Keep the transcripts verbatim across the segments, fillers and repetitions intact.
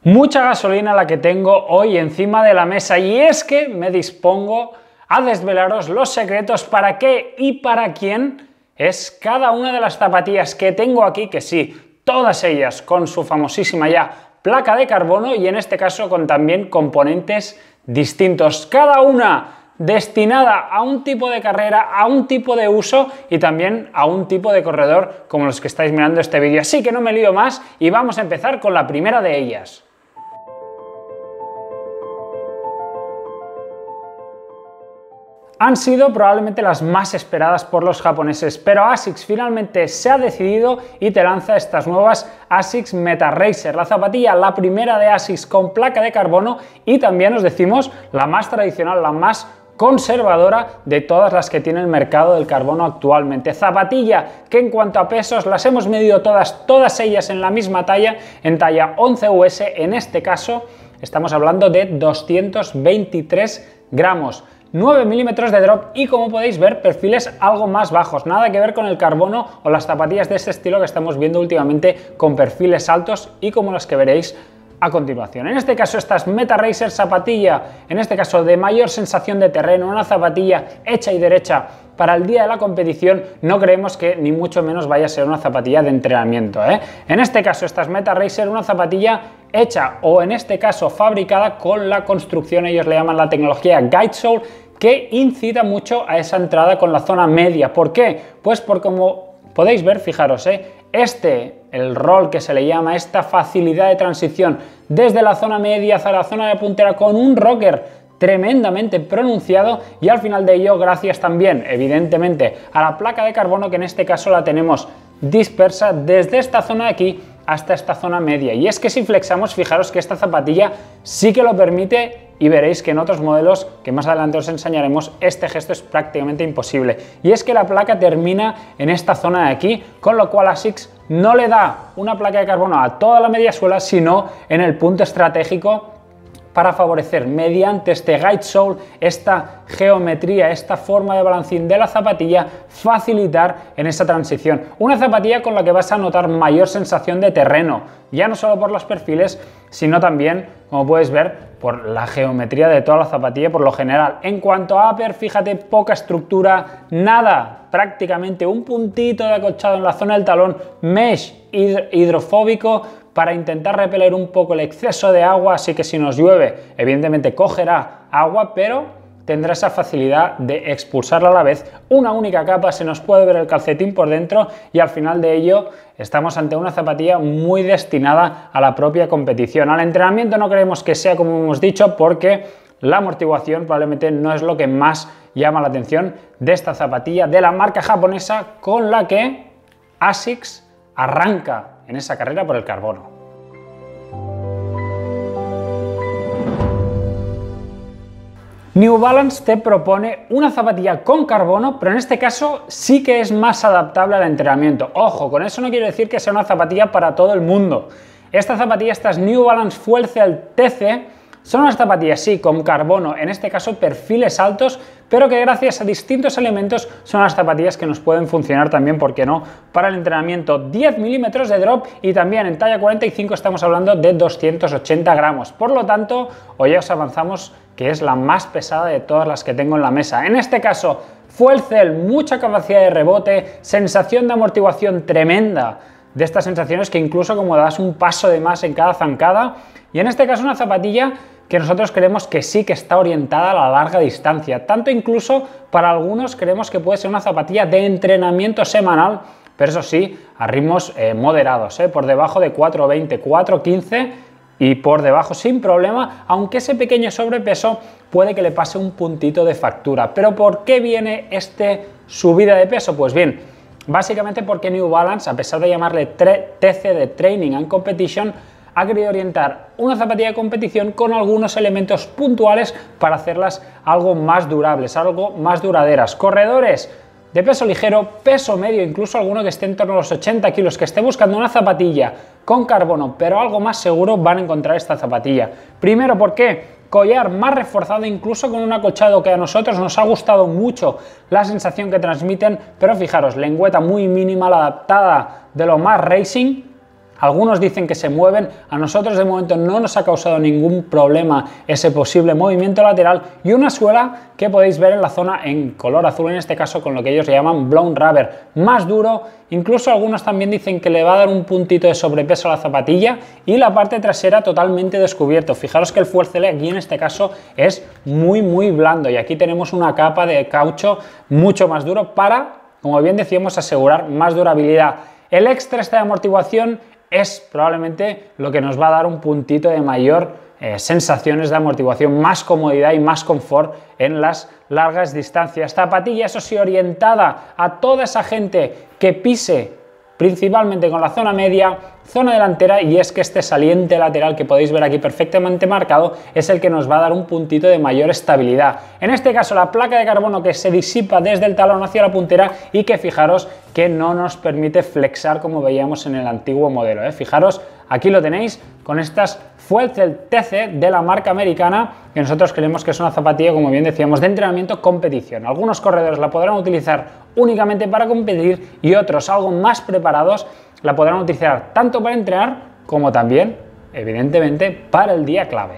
Mucha gasolina la que tengo hoy encima de la mesa, y es que me dispongo a desvelaros los secretos para qué y para quién es cada una de las zapatillas que tengo aquí, que sí, todas ellas con su famosísima ya placa de carbono y en este caso con también componentes distintos, cada una destinada a un tipo de carrera, a un tipo de uso y también a un tipo de corredor como los que estáis mirando este vídeo. Así que no me lío más y vamos a empezar con la primera de ellas. Han sido probablemente las más esperadas por los japoneses, pero ASICS finalmente se ha decidido y te lanza estas nuevas ASICS Meta Racer, la zapatilla, la primera de ASICS con placa de carbono y también os decimos la más tradicional, la más conservadora de todas las que tiene el mercado del carbono actualmente. Zapatilla que en cuanto a pesos las hemos medido todas, todas ellas en la misma talla, en talla once U S, en este caso estamos hablando de doscientos veintitrés gramos. nueve milímetros de drop y, como podéis ver, perfiles algo más bajos, nada que ver con el carbono o las zapatillas de este estilo que estamos viendo últimamente con perfiles altos y como las que veréis a continuación. En este caso estas Meta Racer zapatilla, en este caso de mayor sensación de terreno, una zapatilla hecha y derecha para el día de la competición, no creemos que ni mucho menos vaya a ser una zapatilla de entrenamiento, ¿eh? En este caso estas Meta Racer, una zapatilla hecha o en este caso fabricada con la construcción, ellos le llaman la tecnología Guide Sole, que incita mucho a esa entrada con la zona media. ¿Por qué? Pues por como podéis ver, fijaros, ¿eh? este, el roll que se le llama, esta facilidad de transición desde la zona media hacia la zona de puntera con un rocker tremendamente pronunciado y al final de ello gracias también evidentemente a la placa de carbono que en este caso la tenemos dispersa desde esta zona de aquí hasta esta zona media. Y es que si flexamos, fijaros que esta zapatilla sí que lo permite y veréis que en otros modelos que más adelante os enseñaremos este gesto es prácticamente imposible. Y es que la placa termina en esta zona de aquí, con lo cual ASICS no le da una placa de carbono a toda la media suela, sino en el punto estratégico para favorecer mediante este Guide Sole, esta geometría, esta forma de balancín de la zapatilla, facilitar en esa transición. Una zapatilla con la que vas a notar mayor sensación de terreno, ya no solo por los perfiles, sino también, como puedes ver, por la geometría de toda la zapatilla por lo general. En cuanto a upper, fíjate, poca estructura, nada, prácticamente un puntito de acolchado en la zona del talón, mesh hidrofóbico, para intentar repeler un poco el exceso de agua, así que si nos llueve, evidentemente cogerá agua, pero tendrá esa facilidad de expulsarla a la vez. Una única capa, se nos puede ver el calcetín por dentro y al final de ello estamos ante una zapatilla muy destinada a la propia competición. Al entrenamiento no queremos que sea como hemos dicho porque la amortiguación probablemente no es lo que más llama la atención de esta zapatilla de la marca japonesa con la que ASICS arranca en esa carrera por el carbono. New Balance te propone una zapatilla con carbono, pero en este caso sí que es más adaptable al entrenamiento. Ojo, con eso no quiero decir que sea una zapatilla para todo el mundo. Esta zapatilla, estas New Balance Fuel Cell T C, son unas zapatillas, sí, con carbono, en este caso perfiles altos, pero que gracias a distintos elementos son las zapatillas que nos pueden funcionar también, ¿por qué no?, para el entrenamiento. diez milímetros de drop y también en talla cuarenta y cinco estamos hablando de doscientos ochenta gramos. Por lo tanto, hoy ya os avanzamos que es la más pesada de todas las que tengo en la mesa. En este caso, Fuel Cell, mucha capacidad de rebote, sensación de amortiguación tremenda, de estas sensaciones que incluso como das un paso de más en cada zancada, y en este caso una zapatilla que nosotros creemos que sí que está orientada a la larga distancia, tanto incluso para algunos creemos que puede ser una zapatilla de entrenamiento semanal, pero eso sí, a ritmos eh, moderados, eh, por debajo de cuatro veinte, cuatro quince y por debajo sin problema, aunque ese pequeño sobrepeso puede que le pase un puntito de factura. ¿Pero por qué viene este subida de peso? Pues bien, básicamente porque New Balance, a pesar de llamarle T C de Training and Competition, ha querido orientar una zapatilla de competición con algunos elementos puntuales para hacerlas algo más durables, algo más duraderas. Corredores de peso ligero, peso medio, incluso alguno que esté en torno a los ochenta kilos, que esté buscando una zapatilla con carbono, pero algo más seguro, van a encontrar esta zapatilla. Primero, ¿por qué? Collar más reforzado, incluso con un acolchado que a nosotros nos ha gustado mucho la sensación que transmiten, pero fijaros, lengüeta muy mínima, adaptada de lo más racing, Algunos dicen que se mueven, a nosotros de momento no nos ha causado ningún problema ese posible movimiento lateral, y una suela que podéis ver en la zona en color azul, en este caso con lo que ellos llaman blown rubber, más duro. Incluso algunos también dicen que le va a dar un puntito de sobrepeso a la zapatilla, y la parte trasera totalmente descubierto. Fijaros que el Fuel C L aquí en este caso es muy muy blando, y aquí tenemos una capa de caucho mucho más duro para, como bien decíamos, asegurar más durabilidad. El extra de amortiguación es probablemente lo que nos va a dar un puntito de mayor eh, sensaciones de amortiguación, más comodidad y más confort en las largas distancias. Zapatilla, eso sí, orientada a toda esa gente que pise principalmente con la zona media, zona delantera, y es que este saliente lateral que podéis ver aquí perfectamente marcado es el que nos va a dar un puntito de mayor estabilidad. En este caso la placa de carbono que se disipa desde el talón hacia la puntera y que fijaros que no nos permite flexar como veíamos en el antiguo modelo, ¿eh? Fijaros, aquí lo tenéis con estas Fuel T C de la marca americana, que nosotros creemos que es una zapatilla, como bien decíamos, de entrenamiento competición. Algunos corredores la podrán utilizar únicamente para competir y otros, algo más preparados, la podrán utilizar tanto para entrenar como también, evidentemente, para el día clave.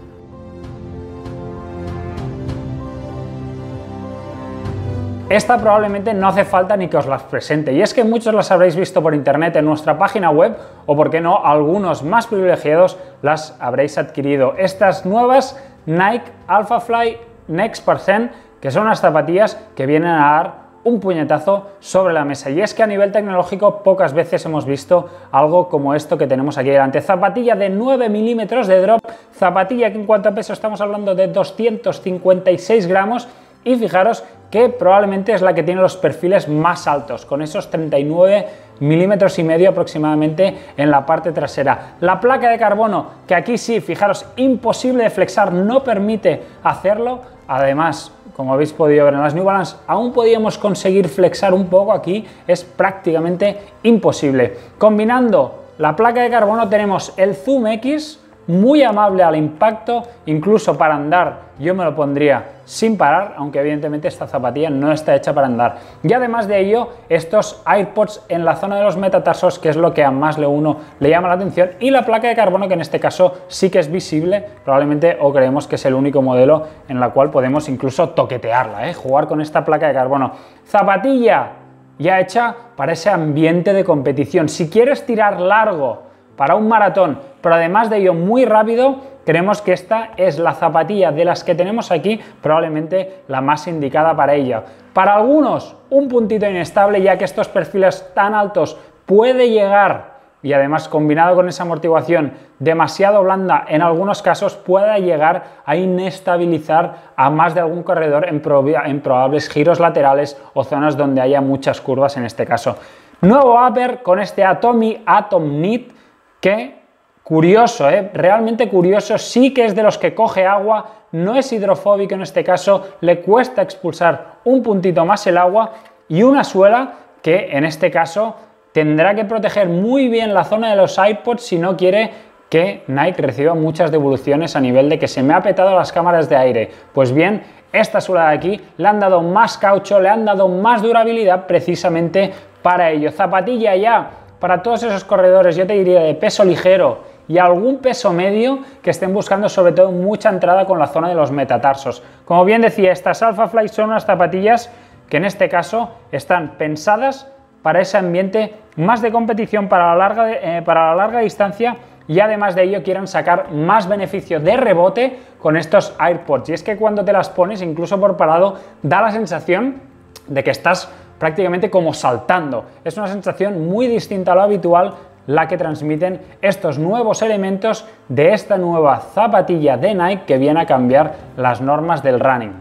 Esta probablemente no hace falta ni que os las presente, y es que muchos las habréis visto por internet en nuestra página web, o por qué no, algunos más privilegiados las habréis adquirido. Estas nuevas Nike Alphafly Next Percent, que son unas zapatillas que vienen a dar un puñetazo sobre la mesa, y es que a nivel tecnológico pocas veces hemos visto algo como esto que tenemos aquí delante. Zapatilla de nueve milímetros de drop, zapatilla que en cuanto a peso estamos hablando de doscientos cincuenta y seis gramos, y fijaros que probablemente es la que tiene los perfiles más altos, con esos treinta y nueve milímetros y medio aproximadamente en la parte trasera. La placa de carbono, que aquí sí, fijaros, imposible de flexar, no permite hacerlo. Además, como habéis podido ver en las New Balance, aún podíamos conseguir flexar un poco, aquí es prácticamente imposible. Combinando la placa de carbono tenemos el Zoom X, muy amable al impacto, incluso para andar yo me lo pondría sin parar, aunque evidentemente esta zapatilla no está hecha para andar. Y además de ello, estos AirPods en la zona de los metatarsos, que es lo que a más de uno le llama la atención, y la placa de carbono, que en este caso sí que es visible, probablemente, o creemos que es el único modelo en la cual podemos incluso toquetearla, ¿eh? Jugar con esta placa de carbono. Zapatilla ya hecha para ese ambiente de competición. Si quieres tirar largo para un maratón, pero además de ello muy rápido, creemos que esta es la zapatilla de las que tenemos aquí, probablemente la más indicada para ella. Para algunos, un puntito inestable, ya que estos perfiles tan altos puede llegar, y además combinado con esa amortiguación demasiado blanda, en algunos casos pueda llegar a inestabilizar a más de algún corredor en, prob en probables giros laterales o zonas donde haya muchas curvas en este caso. Nuevo upper con este Atomy Atom Knit, que curioso, ¿eh? Realmente curioso, sí que es de los que coge agua, no es hidrofóbico en este caso, le cuesta expulsar un puntito más el agua, y una suela que en este caso tendrá que proteger muy bien la zona de los iPods si no quiere que Nike reciba muchas devoluciones a nivel de que se me ha petado las cámaras de aire. Pues bien, esta suela de aquí le han dado más caucho, le han dado más durabilidad precisamente para ello. Zapatilla ya para todos esos corredores, yo te diría de peso ligero y algún peso medio, que estén buscando sobre todo mucha entrada con la zona de los metatarsos. Como bien decía, estas Alphafly son unas zapatillas que en este caso están pensadas para ese ambiente más de competición, para la larga, eh, para la larga distancia, y además de ello quieran sacar más beneficio de rebote con estos AirPods. Y es que cuando te las pones, incluso por parado, da la sensación de que estás prácticamente como saltando. Es una sensación muy distinta a lo habitual la que transmiten estos nuevos elementos de esta nueva zapatilla de Nike que viene a cambiar las normas del running.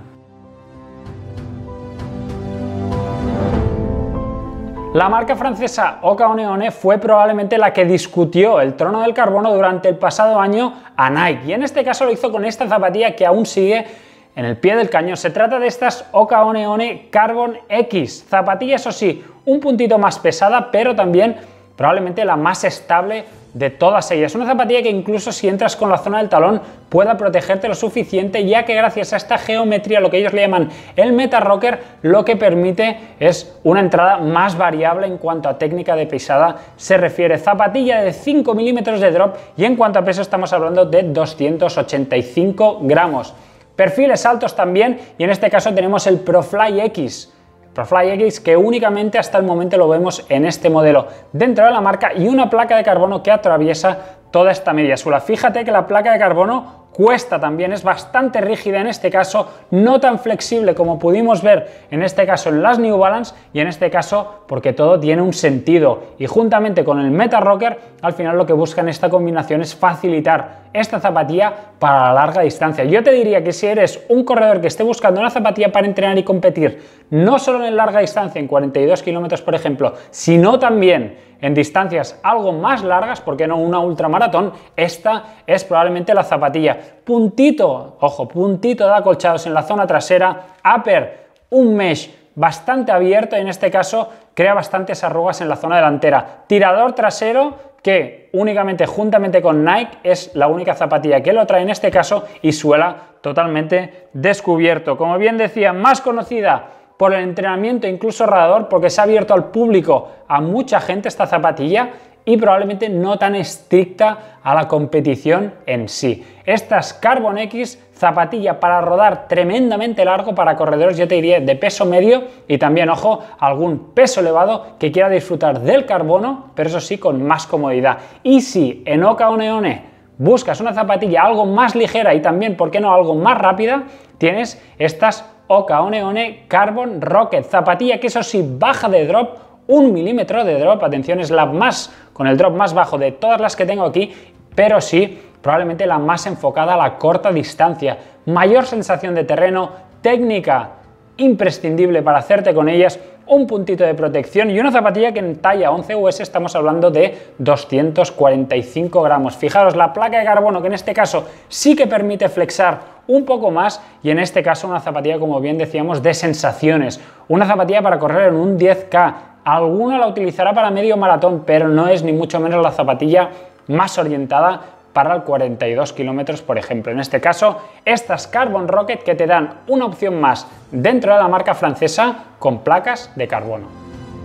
La marca francesa Hoka One One fue probablemente la que discutió el trono del carbono durante el pasado año a Nike, y en este caso lo hizo con esta zapatilla que aún sigue en el pie del cañón. Se trata de estas Hoka One One Carbon X, zapatilla eso sí, un puntito más pesada, pero también probablemente la más estable de todas ellas. Una zapatilla que incluso si entras con la zona del talón pueda protegerte lo suficiente, ya que gracias a esta geometría, lo que ellos le llaman el Meta Rocker, lo que permite es una entrada más variable en cuanto a técnica de pisada se refiere. Zapatilla de cinco milímetros de drop y en cuanto a peso estamos hablando de doscientos ochenta y cinco gramos. Perfiles altos también, y en este caso tenemos el ProFly X. ProFly X, que únicamente hasta el momento lo vemos en este modelo dentro de la marca, y una placa de carbono que atraviesa toda esta media suela. Fíjate que la placa de carbono cuesta también, es bastante rígida en este caso, no tan flexible como pudimos ver en este caso en las New Balance, y en este caso porque todo tiene un sentido, y juntamente con el Meta Rocker al final lo que buscan esta combinación es facilitar esta zapatilla para la larga distancia. Yo te diría que si eres un corredor que esté buscando una zapatilla para entrenar y competir no solo en larga distancia, en cuarenta y dos kilómetros por ejemplo, sino también en distancias algo más largas, ¿por qué no una ultramaratón? Esta es probablemente la zapatilla. Puntito, ojo, puntito de acolchados en la zona trasera, upper, un mesh bastante abierto, y en este caso crea bastantes arrugas en la zona delantera. Tirador trasero que únicamente juntamente con Nike es la única zapatilla que lo trae en este caso, y suela totalmente descubierto. Como bien decía, más conocida por el entrenamiento, incluso rodador, porque se ha abierto al público a mucha gente esta zapatilla, y probablemente no tan estricta a la competición en sí. Esta es Carbon X, zapatilla para rodar tremendamente largo para corredores, yo te diría, de peso medio, y también, ojo, algún peso elevado que quiera disfrutar del carbono, pero eso sí, con más comodidad. Y si en Hoka One One buscas una zapatilla algo más ligera y también, ¿por qué no?, algo más rápida, tienes estas Hoka One One Carbon Rocket, zapatilla que eso sí baja de drop, un milímetro de drop, atención, es la más, con el drop más bajo de todas las que tengo aquí, pero sí, probablemente la más enfocada a la corta distancia, mayor sensación de terreno, técnica imprescindible para hacerte con ellas, un puntito de protección y una zapatilla que en talla once U S estamos hablando de doscientos cuarenta y cinco gramos. Fijaros, la placa de carbono que en este caso sí que permite flexar un poco más, y en este caso una zapatilla, como bien decíamos, de sensaciones, una zapatilla para correr en un diez K. Alguno la utilizará para medio maratón, pero no es ni mucho menos la zapatilla más orientada para el cuarenta y dos kilómetros, por ejemplo. En este caso, estas Carbon Rocket que te dan una opción más dentro de la marca francesa con placas de carbono.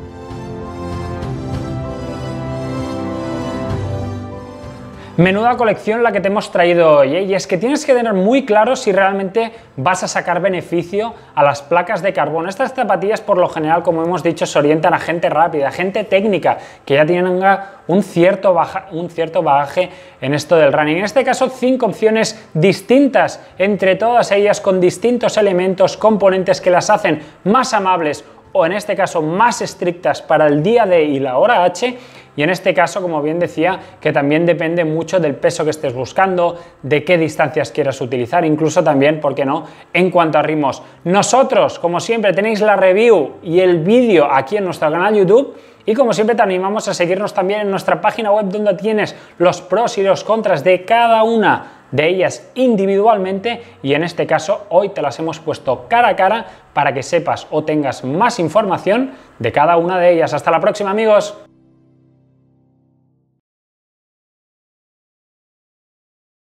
Menuda colección la que te hemos traído hoy, ¿eh? Y es que tienes que tener muy claro si realmente vas a sacar beneficio a las placas de carbono. Estas zapatillas, por lo general, como hemos dicho, se orientan a gente rápida, a gente técnica, que ya tienen un cierto, baja, un cierto bagaje en esto del running. En este caso, cinco opciones distintas entre todas ellas, con distintos elementos, componentes que las hacen más amables, o en este caso más estrictas para el día D y la hora H, y en este caso, como bien decía, que también depende mucho del peso que estés buscando, de qué distancias quieras utilizar, incluso también, ¿por qué no?, en cuanto a ritmos. Nosotros, como siempre, tenéis la review y el vídeo aquí en nuestro canal YouTube, y como siempre te animamos a seguirnos también en nuestra página web, donde tienes los pros y los contras de cada una de ellas individualmente, y en este caso hoy te las hemos puesto cara a cara para que sepas o tengas más información de cada una de ellas. Hasta la próxima, amigos.